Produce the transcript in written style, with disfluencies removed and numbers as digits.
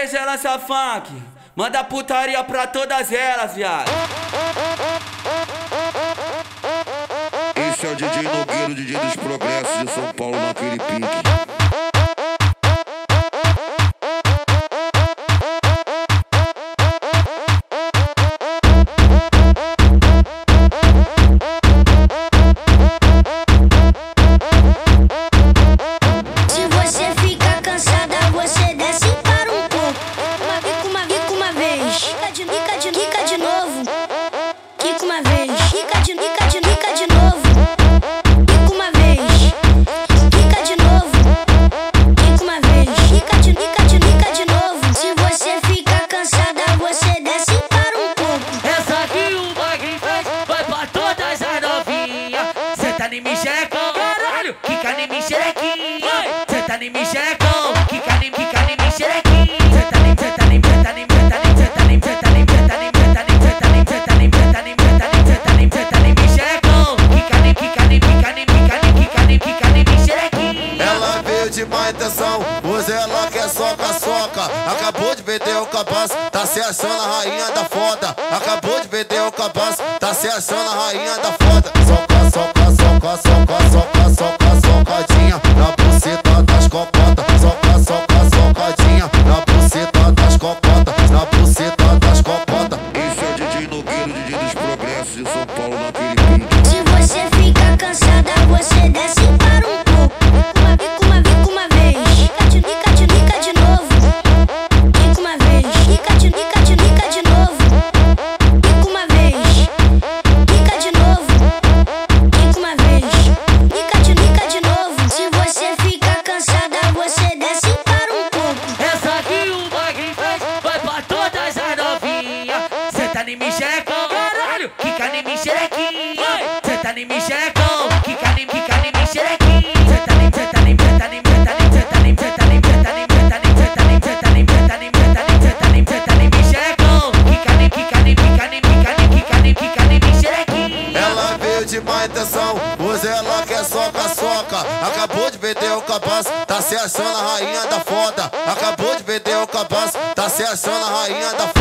DG lança funk, manda putaria pra todas elas, viado. Esse é o DJ Nogueiro, DJ dos Progressos de São Paulo, naquele pique. Quica de novo. Quica uma vez. Quica de novo. Quica uma vez. Quica de novo. Quica uma vez. Quica de novo. Se você fica cansada, você desce e para um pouco. Essa aqui o bagulho faz, vai pra todas as novinhas. Cê tá em mim, xerecão. Caralho, quica em mim, xerequinha. Cê tá em mim, xerecão. Quica em mim, xerequinha. Cê tá em de má intenção, hoje ela quer soca. Acabou de vender o cabaço, tá se achando a rainha da foda. Acabou de vender o cabaço, tá se achando a rainha da foda. Socadinha na buceta das cocotas. Socadinha na buceta das cocotas. Na buceta das cocotas. Esse é o DJ Nogueiro, DJ dos Progressos de São Paulo, naquele pique. Se você fica cansada, você desce e para um pouco. Quica uma vez. Quica de novo. Quica uma vez. Quica de novo. Quica uma vez. Quica de novo. Quica uma vez. Quica de novo. Se você fica cansada, você desce e para um pouco. essa aqui o bagulho faz, vai pra todas as novinhas. Cê tá em mim, xerecão. Caralho, quica em mim, xerequinha. Cê tá em mim, xerecão. Quica em mim, xerequinha. Cê tá em Ela veio de má intenção, hoje ela quer soca. Acabou de vender o cabaço, tá se achando a rainha da foda. Acabou de vender o cabaço, tá se achando a rainha da foda.